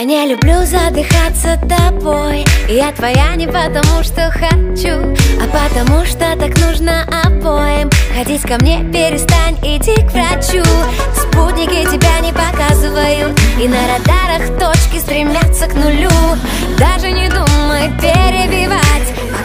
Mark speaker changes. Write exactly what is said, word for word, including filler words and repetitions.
Speaker 1: Я не люблю задыхаться тобой. Я твоя не потому, что хочу, а потому, что так нужно обоим. Ходить ко мне перестань, иди к врачу. Спутники тебя не показывают, и на радарах точки стремятся к нулю. Даже не думай перебивать,